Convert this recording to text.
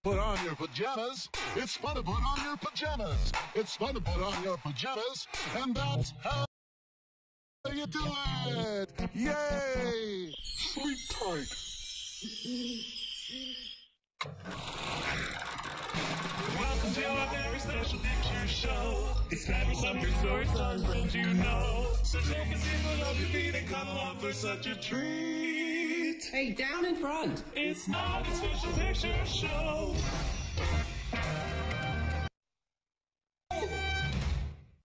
Put on your pajamas. It's fun to put on your pajamas. It's fun to put on your pajamas, and that's how you do it. Yay! Sleep tight. Welcome to our very special picture show. It's time for some good stories, time friends you know. So take a seat, put up your feet, and cuddle up for such a treat. Hey, down in front. It's Noggin's special picture show.